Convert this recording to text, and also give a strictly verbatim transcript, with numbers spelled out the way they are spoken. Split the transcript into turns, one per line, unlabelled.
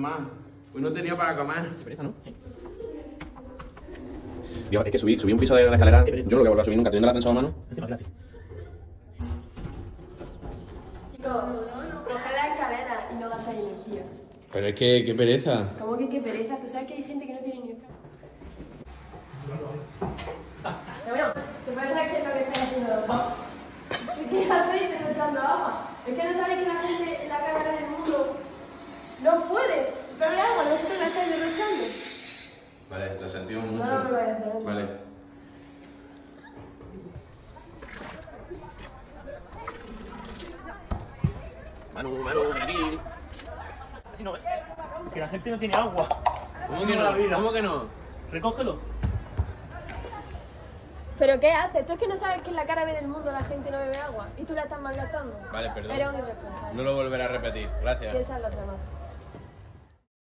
más. Hoy no he tenido para comer.
Qué pereza, ¿no? Dios, es que subí, subí un piso de la escalera. Yo no lo voy a volver a subir nunca, teniendo el ascensor a mano.
Encima gratis.
Chicos, coge la escalera y no gastáis energía.
Pero es que, qué pereza.
¿Cómo que qué pereza? ¿Tú sabes que hay gente que no tiene ni escalera? Pero bueno, se puede saber qué es lo que estáis haciendo los dos. ¿Qué hacéis derrochando agua? Es que no sabéis que la gente en la cámara del mundo no puede beber agua, nosotros la estáis derrochando.
Vale, lo sentimos mucho.
No, no lo voy a hacer.
Vale.
Manu, Manu, ven aquí.
Así no, que la gente no tiene agua.
¿Cómo
Así
que
no la
no?
vida.
¿Cómo que no?
Recógelo.
¿Pero qué haces? Tú es que no sabes que en la cara B del mundo la gente no bebe agua y tú la estás malgastando.
Vale, perdón.
Eres un irresponsable.
No lo volveré a repetir. Gracias.
Piensa en los demás.